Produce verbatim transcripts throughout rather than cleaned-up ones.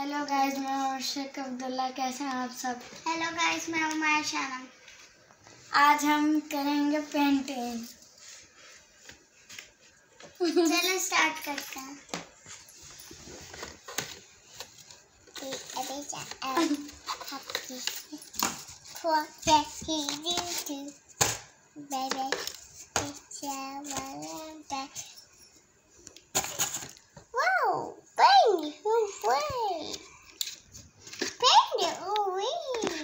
Hello guys, मैं आर्शक अब्दुल्ला। कैसे हैं आप सब? हेलो गाइस, मैं उमर शानम। आज हम करेंगे पेंटिंग। चलो स्टार्ट करते हैं। Wow, bang! Away! Bang it away!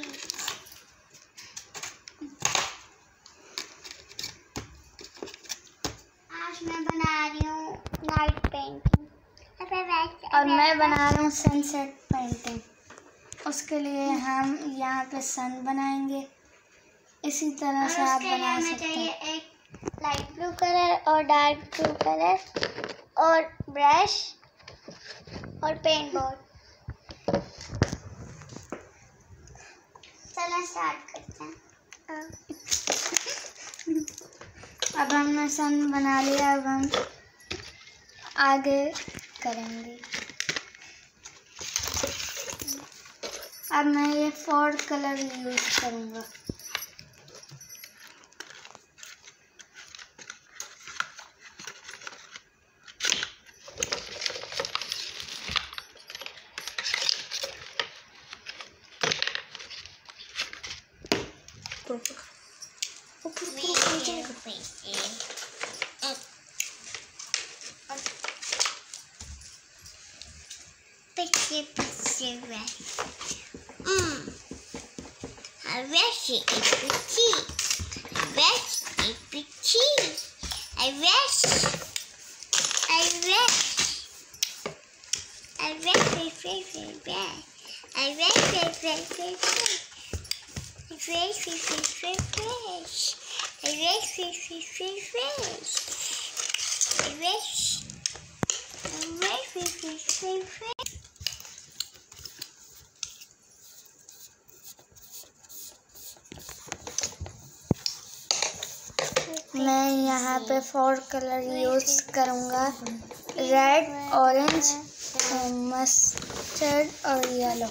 आज मैं बना रही हूँ नाइट पेंटिंग और मैं बना रहा हूँ सनसेट पेंटिंग। उसके लिए हम यहाँ पे सन बनाएंगे। इसी तरह से आप बना सकते हैं। चाहिए एक लाइट ब्लू कलर और डार्क ब्लू कलर और ब्रश और पेंट बोर्ड। चलो स्टार्ट करते हैं। अब हमने सन बना लिया, अब हम आगे करेंगे। अब मैं ये फोर कलर यूज करूँगा। Picture, picture, rush. Mmm. A rush is pretty. Rush is pretty. A rush. A rush. A rush, rush, rush, rush. A rush, rush, rush, rush. Fresh, fresh, fresh, fresh, fresh. A fresh, fresh, fresh, fresh, fresh. A fresh, a fresh, fresh, fresh, fresh, fresh. मैं यहाँ पे four colour use करूँगा, red, orange, mustard और yellow.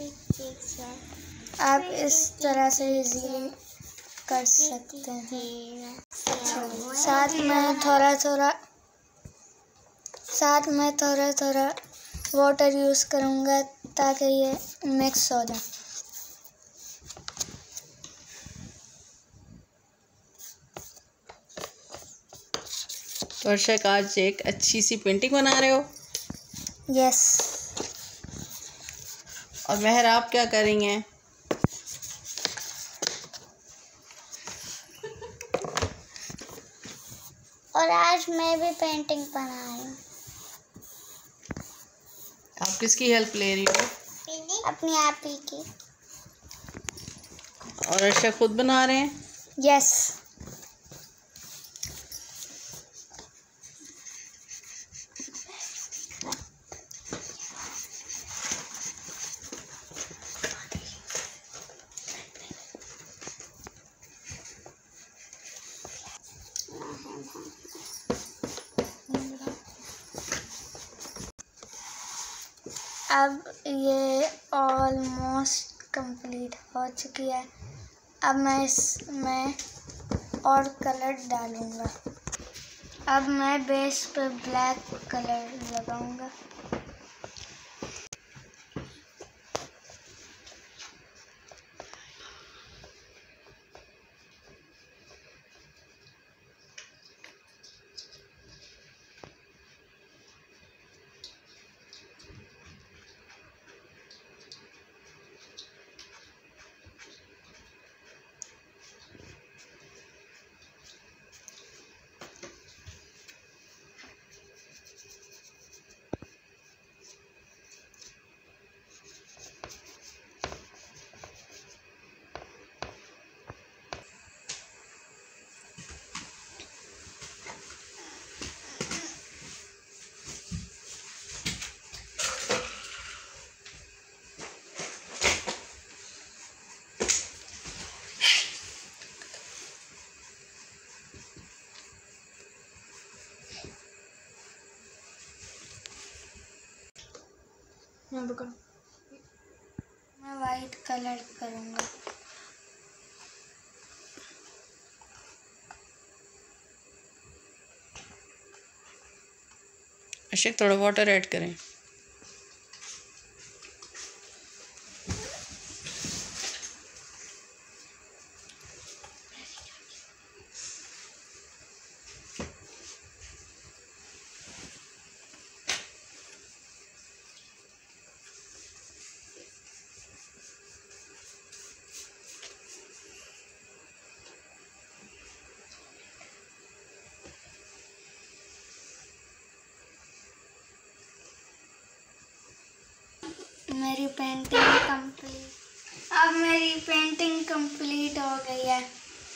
आप इस तरह से easily कर सकते हैं। साथ में थोड़ा थोड़ा साथ में थोड़ा थोड़ा वाटर यूज करूँगा ताकि ये मिक्स हो जाए। तो अर्शक, आज एक अच्छी सी पेंटिंग बना रहे हो? यस। और मेहर, आप क्या करेंगे? और आज मैं भी पेंटिंग बना रही हूँ। आप किसकी हेल्प ले रही हो? अपनी आप ही की। और अर्शक खुद बना रहे हैं? यस। अब ये ऑलमोस्ट कंप्लीट हो चुकी है। अब मैं इसमें और कलर डालूँगा। अब मैं बेस पे ब्लैक कलर लगाऊँगा। हाँ रुको। मैं वाइट कलर करूँगा। अर्शक थोड़ा वाटर ऐड करें। मेरी पेंटिंग कंप्लीट। अब मेरी पेंटिंग कंप्लीट हो गई है।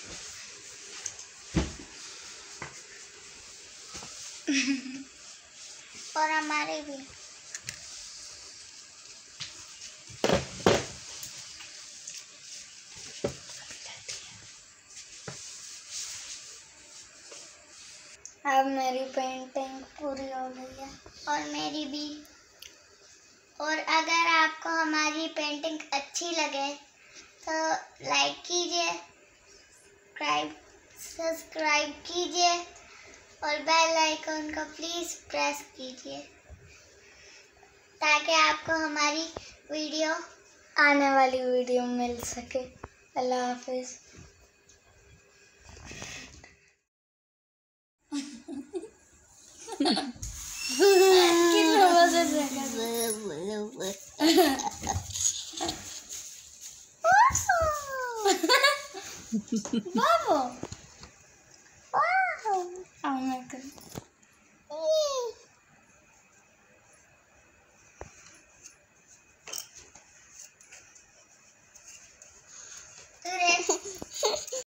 और हमारे भी। अब मेरी पेंटिंग पूरी हो गई है। और मेरी भी। और अगर आपको हमारी पेंटिंग अच्छी लगे तो लाइक कीजिए, सब्सक्राइब सब्सक्राइब कीजिए और बेल आइकन को प्लीज़ प्रेस कीजिए ताकि आपको हमारी वीडियो आने वाली वीडियो मिल सके। अल्लाह हाफिज़। कितना मज़े से बाबू, वाह आओ मैं कर